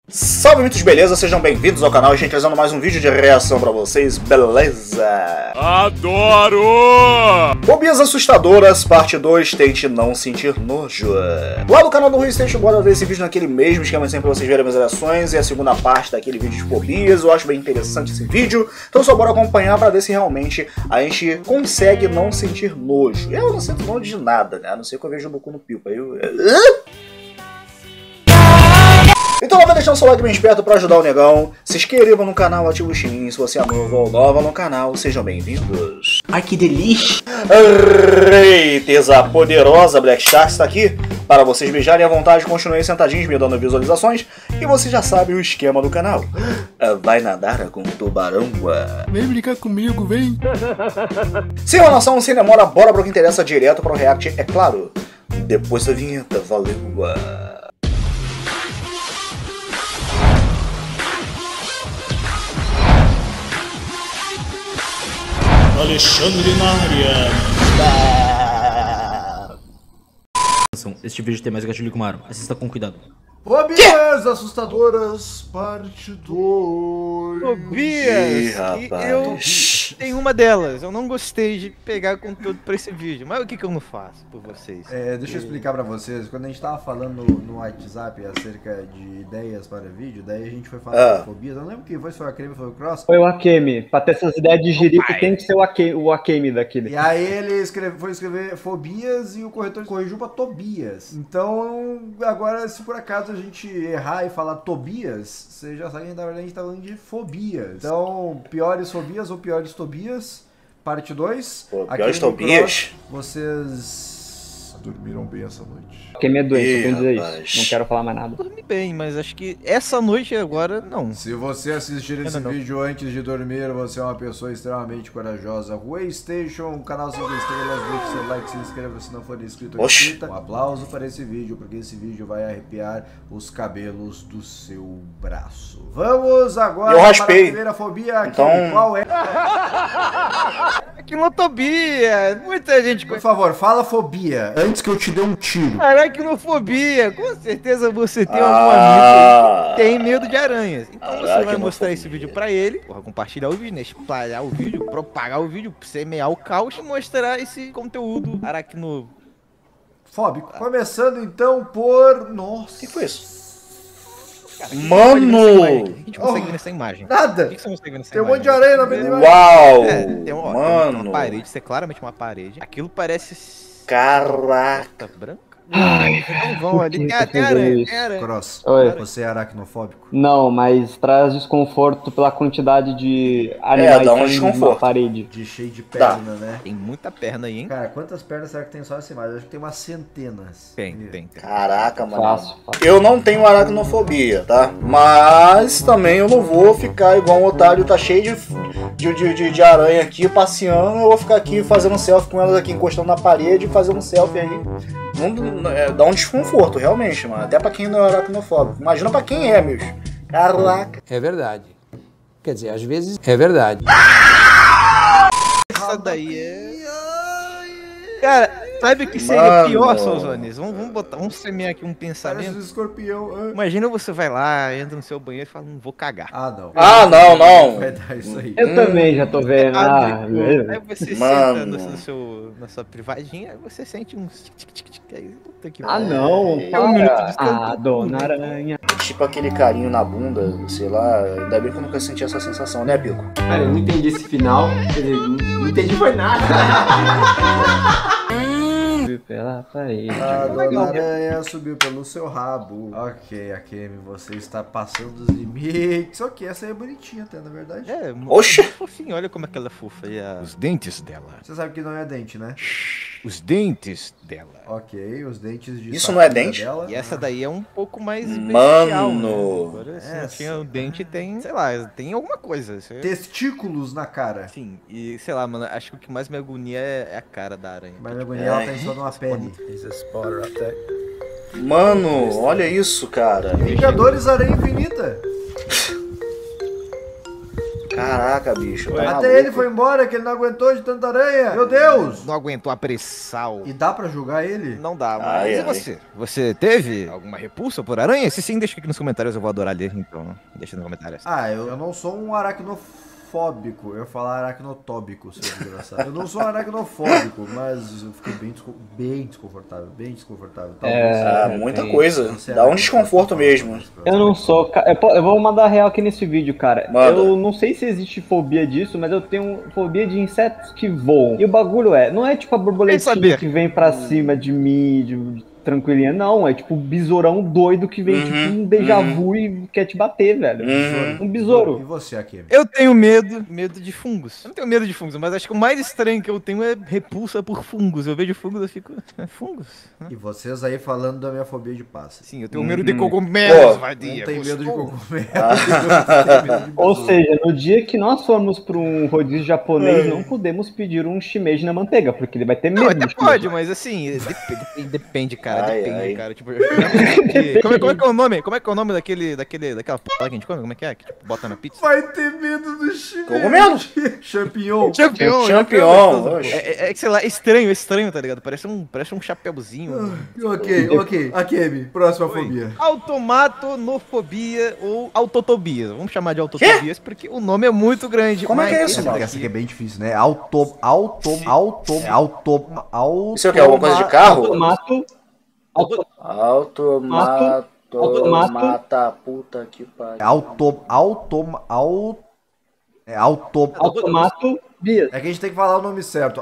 Salve mitos, beleza? Sejam bem-vindos ao canal, a gente trazendo mais um vídeo de reação pra vocês, beleza? Adoro! Fobias assustadoras, parte 2, tente não sentir nojo. Lá no canal do RuiStation, bora ver esse vídeo naquele mesmo esquema sempre pra vocês verem minhas reações. E a segunda parte daquele vídeo de fobias, eu acho bem interessante esse vídeo. Então só bora acompanhar pra ver se realmente a gente consegue não sentir nojo. Eu não sinto nojo de nada, né? A não ser que eu vejo o Boku no Pipa. Então vai deixando o seu like bem esperto pra ajudar o negão. Se inscreva no canal, ativa o sininho se você é novo ou nova no canal. Sejam bem-vindos. Ai, que delícia! Reiteza poderosa Black Shark está aqui para vocês beijarem à vontade. Continuem sentadinhos me dando visualizações. E você já sabe o esquema do canal. Vai nadar com o tubarão. Vem brincar comigo, vem! Sem enrolação, sem demora, bora pro que interessa direto para o react, é claro. Depois da vinheta, valeu! Alexandre na área. Este vídeo tem mais gatilho que uma arma. Assista com cuidado. Fobias assustadoras, parte 2. Ih, Fobias! rapaz. Eu tenho uma delas. Eu não gostei de pegar conteúdo pra esse vídeo. Mas o que eu não faço por vocês? Deixa eu explicar pra vocês. Quando a gente tava falando no WhatsApp acerca de ideias para vídeo, daí a gente foi falar de fobias. Eu não lembro quem foi, se foi a Creme ou foi o Cross. Foi o Akemi. Pra ter essas ideias de jirico tem que ser o Akemi daquele. E aí ele foi escrever fobias e o corretor corrigiu pra Tobias. Então, agora se por acaso a gente errar e falar Tobias, você já sabe que na verdade a gente tá falando de fobias. Então, piores fobias ou piores Tobias, parte 2. Piores Tobias? Vocês dormiram bem essa noite? Akemi é doente, eu tenho que dizer rapaz. isso. Não quero falar mais nada. Dormi bem, mas acho que essa noite agora não. Se você assistir esse vídeo antes de dormir, você é uma pessoa extremamente corajosa. RuiStation, um canal 5 estrelas, deixe seu like, se inscreva se não for inscrito. Um aplauso para esse vídeo, porque esse vídeo vai arrepiar os cabelos do seu braço. Vamos agora para a primeira fobia aqui. Então... Qual é? Aracnofobia! Muita gente... Por favor, fala fobia, antes que eu te dê um tiro. Aracnofobia! Com certeza você tem algum amigo que tem medo de aranhas. Então você vai mostrar esse vídeo pra ele, compartilhar o vídeo, né? Espalhar o vídeo, propagar o vídeo, semear o caos e mostrar esse conteúdo aracnofóbico. Começando então por... Nossa. O que foi isso? Cara, Mano! O que a gente consegue ver nessa imagem? Nada! O que você consegue ver nessa Tem um imagem? monte de areia na frente. Uau! Tem uma Mano! parede, isso é claramente uma parede. Aquilo parece... Caraca! branca? Ai, Então vão ali, tem aranha, tem aranha. Cross, Oi. você é aracnofóbico? Não, mas traz desconforto pela quantidade de animais dá um saindo desconforto. na parede. De cheio de perna, né? Tem muita perna aí, hein? Cara, quantas pernas será que tem só essa imagem? Eu acho que tem umas centenas. Tem. Caraca, mano. Fácil. Eu não tenho aracnofobia, tá? Mas também eu não vou ficar igual um otário, tá cheio de aranha aqui passeando. Eu vou ficar aqui fazendo selfie com elas aqui, encostando na parede, fazendo selfie aí. Dá um desconforto, realmente, mano. Até pra quem não é aracnofóbico. Imagina pra quem é, meus. Caraca. É verdade. Quer dizer, às vezes é verdade. Essa daí é... Cara, sabe o que seria pior, Souzones? Vamos semear aqui um Parece pensamento. um escorpião. Imagina você vai lá, entra no seu banheiro e fala, não vou cagar. Ah, não. Não. Vai dar isso aí. Eu também já tô vendo. Aí você senta Mano. na sua privadinha, aí você sente um tic-tic-tic. Aí, puta que Não, É um minuto de para. descanso. Dona Aranha. Tipo aquele carinho na bunda, sei lá. Ainda bem que eu nunca senti essa sensação, né, Pico? Cara, eu não entendi esse final. Quer dizer, não entendi foi nada. Pela parede. A Dona Aranha subiu pelo seu rabo. Ok, Akemi, você está passando dos limites. Ok, essa aí é bonitinha até, na verdade. É, Oxe! fofinho, olha como é que ela é fofa. E os dentes dela. Você sabe que não é dente, né? Os dentes dela. Ok, os dentes de Isso não é sapatilha dente? dela. E essa daí é um pouco mais Mano! bestial, né? Agora, se não Essa. tinha o dente, tem, sei lá, tem alguma coisa. Testículos na cara. Sim, e sei lá, mano, acho que o que mais me agonia é a cara da aranha. Mas minha agonia ela tá só numa pele. Mano, olha isso, cara. Vingadores Aranha Infinita. Caraca, bicho. Tá Até maluco. ele foi embora, que ele não aguentou de tanta aranha. Meu Deus! Não aguentou apressar o... E dá pra julgar ele? Não dá, mas Ai, e ai. você? Você teve alguma repulsa por aranha? Se sim, deixa aqui nos comentários, eu vou adorar ler, então deixa nos comentários. Ah, eu não sou um aracnofóbico. Eu ia falar aracnotóbico, seu desgraçado. Eu não sou aracnofóbico, mas eu fiquei bem desconfortável. Bem desconfortável. Ah, muita coisa. Dá um desconforto mesmo. Eu não sou. Eu vou mandar real aqui nesse vídeo, cara. Manda. Eu não sei se existe fobia disso, mas eu tenho fobia de insetos que voam. E o bagulho não é tipo a borboletinha que vem pra cima de mim, tranquilinha. Não, é tipo um besourão doido que vem tipo um déjà vu e quer te bater, velho. Um besouro. E você, Akemi? Eu tenho medo de fungos. Eu não tenho medo de fungos, mas acho que o mais estranho que eu tenho é repulsa por fungos. Eu vejo fungos, eu fico... fungos? E vocês aí falando da minha fobia de pássaro. Sim, eu tenho medo de cogumelos, Pô, vadia. Não tem medo de cogumelo. Ou seja, no dia que nós formos pra um rodízio japonês, não podemos pedir um shimeji na manteiga, porque ele vai ter medo. Não, até de pode, mas assim, depende, cara. Ai, Depende, ai. cara. Tipo, como é que é o nome? Como é que é o nome daquela porra que a gente come? Como é que tipo, bota na pizza? Vai ter medo do chinês. Cogumelo? Champignon. Champignon. Oxe. É que, sei lá, estranho, tá ligado? Parece um chapéuzinho. Ok. Akemi, próxima fobia. Automatonofobia ou autotobia. Vamos chamar de autotobias porque o nome é muito grande. Como é que é isso, mano? Essa aqui é bem difícil, né? Isso é o que? Alguma coisa de carro? Automato. Automata, puta que pariu. Automato. É que a gente tem que falar o nome certo.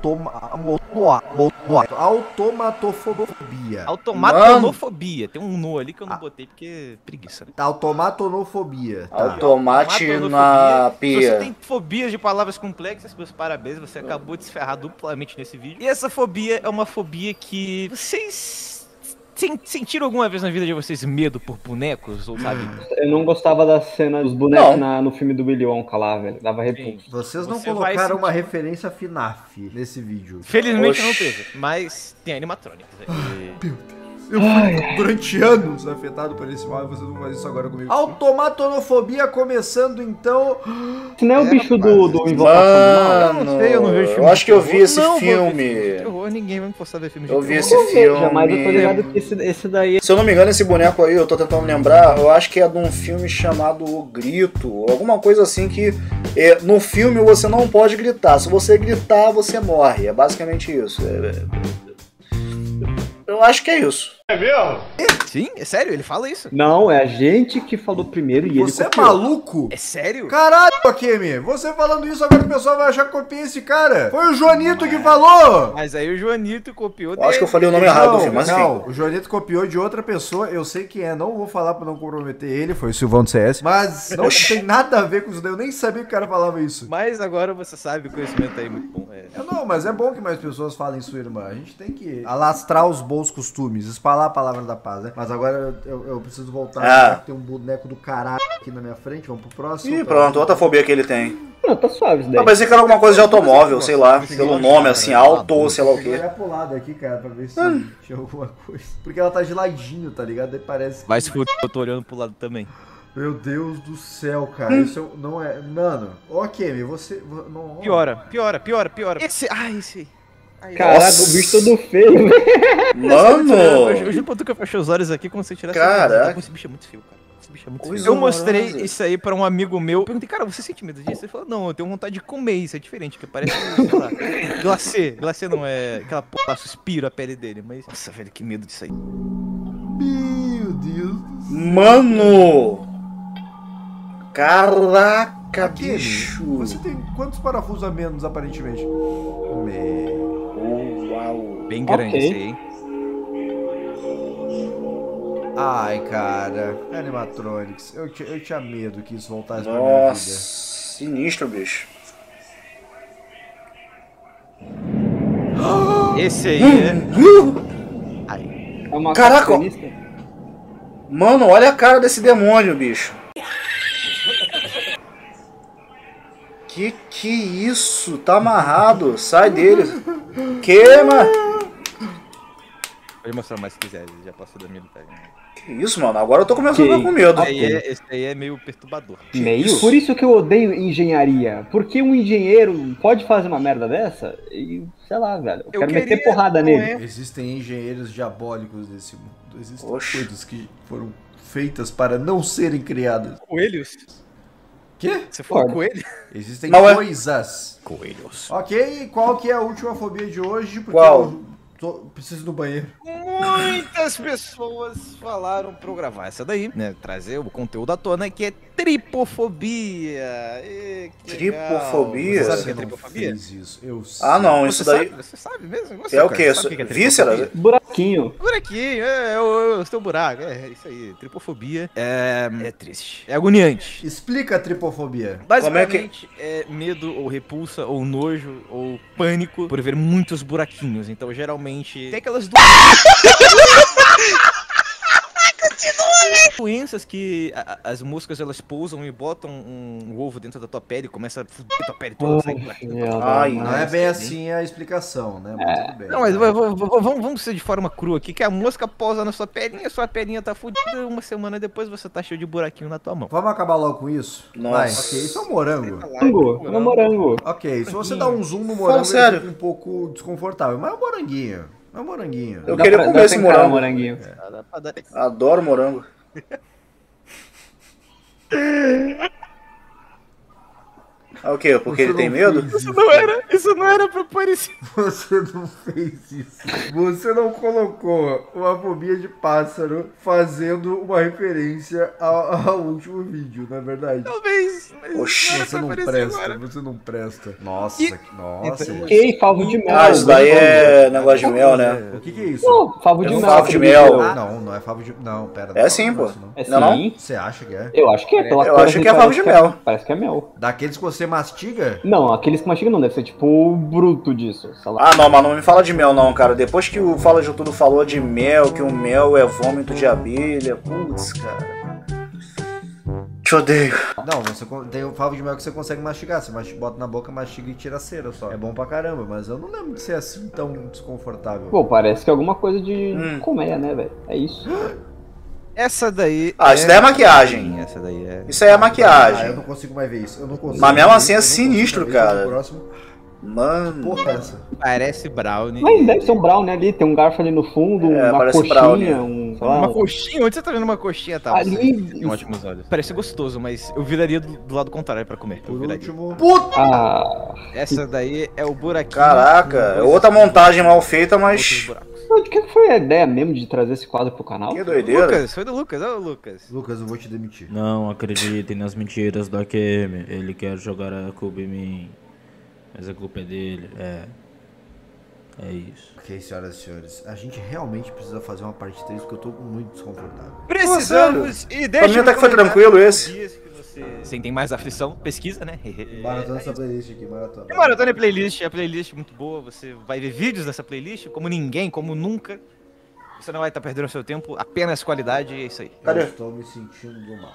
Automatofobia. Automatonofobia. Tem um no ali que eu não botei porque é preguiça, né? Automatonofobia. Tá. Automate na Se você pia. tem fobias de palavras complexas, meus parabéns, você acabou de se ferrar duplamente nesse vídeo. E essa fobia é uma fobia que vocês sentiram alguma vez na vida de vocês medo por bonecos, ou sabe? Eu não gostava da cena dos bonecos no filme do Willy Wonka lá, velho. Dava repulso. Vocês não Você vai colocaram uma sentir- referência FNAF nesse vídeo. Felizmente não Oxi. teve, mas tem animatronics. Eu fui durante anos afetado por esse mal e vocês vão fazer isso agora comigo. Automatonofobia começando então. Se não é o bicho do Invocação do Mal? Não sei, eu não vejo filme Eu acho que eu vi terror. esse Não vou ver filme. filme de terror, ninguém vai me forçar a ver filme de Eu vi terror. esse Eu vejo, mas eu tô ligado filme. que esse daí... Se eu não me engano, esse boneco aí, eu tô tentando lembrar, eu acho que é de um filme chamado O Grito, alguma coisa assim que no filme você não pode gritar. Se você gritar, você morre. É basicamente isso. Eu acho que é isso. Sim? É sério? Ele fala isso? Não, é a gente que falou primeiro e Você ele é maluco? É sério? Caralho, Akemi, você falando isso agora o pessoal vai achar que copiei esse cara. Foi o Joanito que falou. Mas aí o Joanito copiou Eu acho que eu falei o nome errado do filme, mas enfim. Não, o Joanito copiou de outra pessoa, eu sei quem é, não vou falar pra não comprometer ele, foi o Silvão do CS, mas não tem nada a ver com isso daí, eu nem sabia que o cara falava isso. Mas agora você sabe, o conhecimento aí é muito bom. Não, mas é bom que mais pessoas falem sua irmã, a gente tem que alastrar os bons costumes, espalhar a palavra da paz, né? Mas agora eu preciso voltar, tem um boneco do caralho aqui na minha frente, vamos pro próximo. Ih, pronto, outra fobia que ele tem. Não, tá suave isso daí. Eu pensei que era alguma coisa de automóvel, sei lá, pelo nome assim, auto ou sei lá o Vou quê. olhar pro lado aqui, cara, pra ver se tinha alguma coisa. Porque ela tá geladinho, tá ligado? Aí parece que... Vai se fuder, eu tô olhando pro lado também. Meu Deus do céu, cara, isso não é... Mano, ok, você... Não... Piora. Esse aí. Caraca, o bicho todo feio, velho. Mano! Eu juro pra tu que eu fechei os olhos aqui como se eu tirasse Caraca. esse bicho é muito feio, cara. Esse bicho é muito Coisa feio. Eu mostrei horrorosa. isso aí pra um amigo meu. Eu perguntei, cara, você sente medo disso? Ele falou, não, eu tenho vontade de comer isso, é diferente, que parece, sei lá, glacê. Glacê não é aquela porra, suspiro a pele dele, mas... Nossa, velho, que medo disso aí. Meu Deus do céu. Mano! Caraca, Akemi, bicho! você tem quantos parafusos a menos, aparentemente? Uau! Bem grande Ok. esse aí, hein? Ai, cara. Animatronics. Eu tinha medo que isso voltasse pra minha vida. Nossa, sinistro, bicho. Esse aí Aí. É uma Caraca. característica. Mano, olha a cara desse demônio, bicho. Que isso? Tá amarrado. Sai dele. Queima. Pode mostrar mais se quiser, ele já passou da minha metade. Que isso, mano? Agora eu tô começando a ficar com medo. Esse aí é meio perturbador. Meio? Por isso que eu odeio engenharia. Porque um engenheiro pode fazer uma merda dessa e, sei lá, velho, eu quero meter porrada nele. Existem engenheiros diabólicos desse mundo. Existem coisas que foram feitas para não serem criadas. Coelhos? Quê? Você falou coelho? Existem coisas. Coelhos. Ok, qual que é a última fobia de hoje? Porque qual? eu preciso do banheiro. Muitas pessoas falaram pra eu gravar essa daí, né? Trazer o conteúdo à tona, que é tripofobia. Tripofobia? Você sabe o que é tripofobia? Eu sei. Ah, não, isso daí. Você sabe mesmo? É o quê? Vísceras? Buraquinho. Buraquinho, é o seu buraco. É isso aí. Tripofobia é triste. É agoniante. Explica a tripofobia. Basicamente é medo ou repulsa ou nojo ou pânico por ver muitos buraquinhos. Então geralmente tem aquelas doenças que as moscas elas pousam e botam um ovo dentro da tua pele e começa a fuder tua pele toda. Não é bem assim a explicação, né? Mas tudo bem. Não, mas vamos ser de forma crua aqui, que a mosca pousa na sua pelinha tá fudida, uma semana depois você tá cheio de buraquinho na tua mão. Vamos acabar logo com isso? Nossa. Ok, isso é um morango. É um morango. Ok, se você dá um zoom no morango, ele fica um pouco desconfortável, mas é um moranguinho. É um moranguinho. Eu queria comer esse moranguinho. Adoro morango. O quê? Porque ele tem medo? Isso não era pra parecer. Você não fez isso. Você não colocou uma fobia de pássaro fazendo uma referência ao último vídeo, não é verdade? Talvez. Oxi, você não presta, você não presta. Nossa, nossa. Ok, favo de mel. Ah, isso daí é negócio de mel, né? O que é isso? Não, favo de mel. Favo de mel. Não é favo de... Não, pera. É sim, pô. É sim? Não? Você acha que é? Eu acho que é. Eu acho que é favo de mel. Parece que é mel. Daqueles que você mastiga? Não, aqueles que mastigam não, deve ser tipo o bruto disso, sei lá. Ah, não, mas não me fala de mel não, cara. Depois que o Fala de Tudo falou de mel, que o mel é vômito de abelha, putz, cara. Te odeio. Não, você tem o favo de mel que você consegue mastigar. Você bota na boca, mastiga e tira a cera só. É bom pra caramba, mas eu não lembro de ser assim tão desconfortável. Pô, parece que é alguma coisa de colmeia, né, velho? É isso. Essa daí. Isso daí é maquiagem. Essa daí é. Isso aí é maquiagem. Eu não consigo mais ver isso. Eu não consigo. Mas mesmo assim é sinistro, cara. Mano. Porra, essa. Parece brownie. Mas deve ser um brownie ali, tem um garfo ali no fundo, uma coxinha, uma coxinha? Onde você tá vendo uma coxinha? Tá, ali. Tem ótimos olhos. Parece gostoso, mas eu viraria do lado contrário pra comer. Por último. Puta! Essa daí é o buraquinho. Caraca, é outra montagem mal feita, mas. De que foi a ideia mesmo de trazer esse quadro pro canal? Que doideira. Lucas, foi do Lucas, ó, Lucas. Lucas, eu vou te demitir. Não acreditem nas mentiras do AQM. Ele quer jogar a culpa em mim. Mas a culpa é dele. É isso. Ok, senhoras e senhores. A gente realmente precisa fazer uma parte 3 porque eu tô muito desconfortável. Precisamos e deixa. Pra mim até que foi tranquilo esse. Sem tem mais aflição, pesquisa, né? Maratona essa playlist aqui, maratona. Maratona é playlist, é playlist muito boa. Você vai ver vídeos dessa playlist, como ninguém, como nunca. Você não vai estar perdendo o seu tempo, apenas qualidade e é isso aí. Cadê? Eu estou me sentindo mal.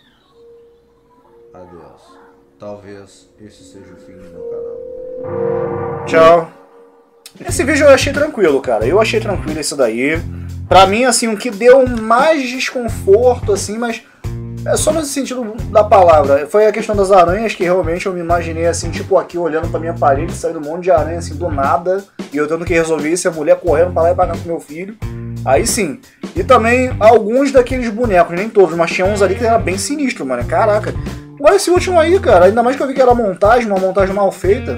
Adeus. Talvez esse seja o fim do meu canal. Tchau. Esse vídeo eu achei tranquilo, cara. Eu achei tranquilo isso daí. Pra mim, assim, o que deu mais desconforto, assim, mas... É só nesse sentido da palavra. Foi a questão das aranhas que realmente eu me imaginei assim, tipo aqui olhando pra minha parede, saindo um monte de aranha assim do nada, e eu tendo que resolver isso, a mulher correndo pra lá e pra cá com meu filho. Aí sim. E também alguns daqueles bonecos, nem todos, mas tinha uns ali que era bem sinistro, mano. Caraca. Agora esse último aí, cara, ainda mais que eu vi que era montagem, uma montagem mal feita.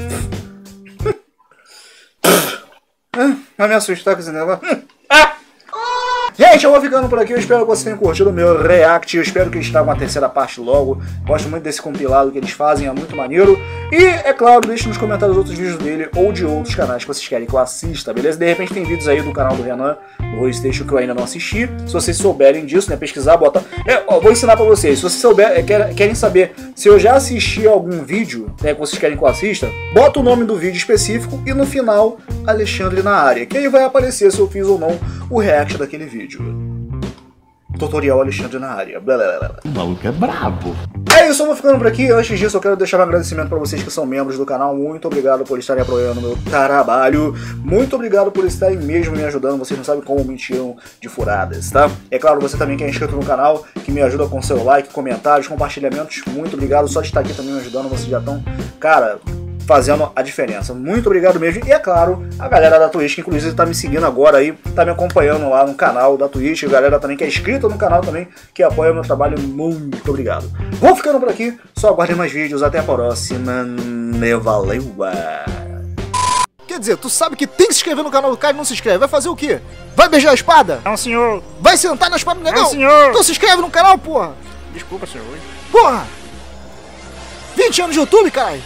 Vai me assustar com esse negócio. Gente, eu vou ficando por aqui, eu espero que vocês tenham curtido o meu react, eu espero que eles tragam uma terceira parte logo, gosto muito desse compilado que eles fazem, é muito maneiro, e, é claro, deixe nos comentários outros vídeos dele ou de outros canais que vocês querem que eu assista, beleza? De repente tem vídeos aí do canal do Renan, do Roystation, que eu ainda não assisti, se vocês souberem disso, né, pesquisar, bota... vou ensinar pra vocês, se vocês souberem, querem saber se eu já assisti algum vídeo, né, que vocês querem que eu assista, bota o nome do vídeo específico e no final, Alexandre na área, que aí vai aparecer se eu fiz ou não o react daquele vídeo. Tutorial Alexandre na área. Blá, blá, blá. O maluco é brabo. É isso, eu vou ficando por aqui. Antes disso, eu quero deixar um agradecimento para vocês que são membros do canal. Muito obrigado por estarem apoiando o meu trabalho. Muito obrigado por estarem mesmo me ajudando. Vocês não sabem como me tiram de furadas, tá? É claro, você também que é inscrito no canal, que me ajuda com seu like, comentários, compartilhamentos. Muito obrigado. Só de estar aqui também me ajudando, vocês já estão, cara, fazendo a diferença. Muito obrigado mesmo. E é claro, a galera da Twitch, que inclusive tá me seguindo agora aí, tá me acompanhando lá no canal da Twitch, a galera também que é inscrita no canal também, que apoia o meu trabalho, muito obrigado. Vou ficando por aqui, só aguardem mais vídeos, até a próxima, valeu! Quer dizer, tu sabe que tem que se inscrever no canal do cara e não se inscreve, vai fazer o quê? Vai beijar a espada? Não, senhor. Vai sentar na espada do negão? Não, senhor. Então se inscreve no canal, porra! Desculpa, senhor. Porra! 20 anos de YouTube, caralho!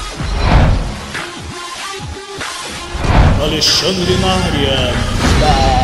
Alexandre na área.